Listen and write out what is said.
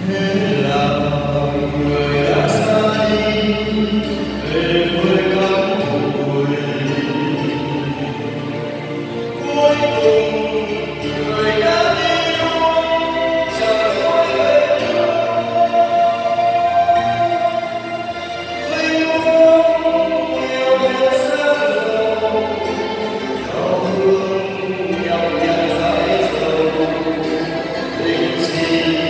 thế là mọi người đã xa đi về với cánh bụi. Cuối cùng người đã đi luôn, chẳng quay về nữa. Linh hồn nhiều đèn sáng dầu, đau thương nhau nhạt dãi dầu. Tình gì